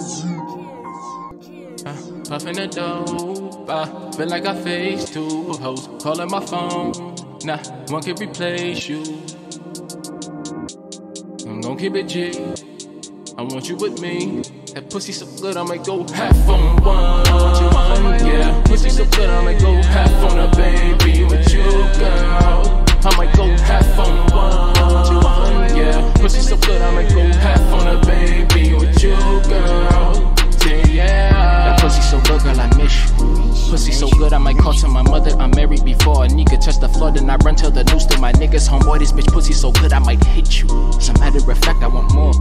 Puffin' the dope, I feel like I face two hoes. Calling my phone, nah, one can replace you. I'm gon' keep it G, I want you with me. That pussy so good, I might go half on one. Yeah, pussy so good, I might go half on a baby with you, girl. I might go half on one. Yeah, pussy so good, I might go half on a baby with you, girl. Yeah, that pussy so good, girl, I miss you. Pussy so good, I might call to my mother. I'm married before a nigga touch the floor, then I run till the news to my niggas. Homeboy, this bitch pussy so good, I might hit you. As a matter of fact, I want more.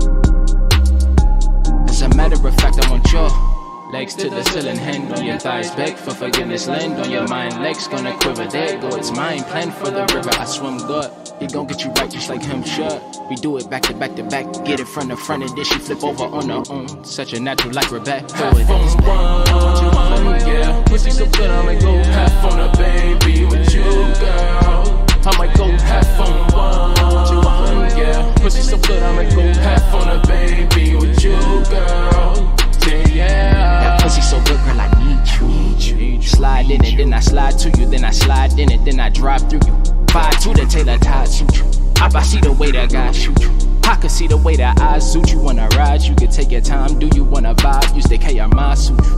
As a matter of fact, I want your legs to the ceiling, hand on your thighs, beg for forgiveness, land on your mind. Legs gonna quiver, there go, it's mine. Plan for the river, I swim good. He gon' get you right just like him should. We do it back to back to back, get it from the front and then she flip over on her own. Such a natural like Rebecca. Half on one, yeah. Pussy so good, I might go half on a baby with you, girl. I might go half on one, yeah. Pussy so good, I might go half on a baby with you, girl. Yeah. That pussy so good, girl, I need you. Slide in it, then I slide to you, then I slide in it, then I drive through you. 5'2" the Taylor tie suit you. I see the way that God shoot you. I can see the way that I suit you. Wanna ride, you can take your time. Do you wanna vibe? Use the K or my suit you.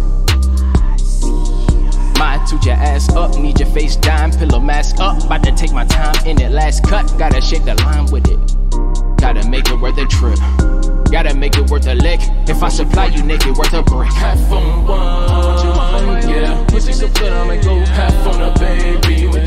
Mine toot your ass up, need your face dime, pillow mask up. About to take my time in it, last cut. Gotta shake the line with it. Gotta make it worth a trip. Gotta make it worth a lick. If I supply you naked, worth a brick. Half on one, yeah. Pussy so good, I might go half on a baby with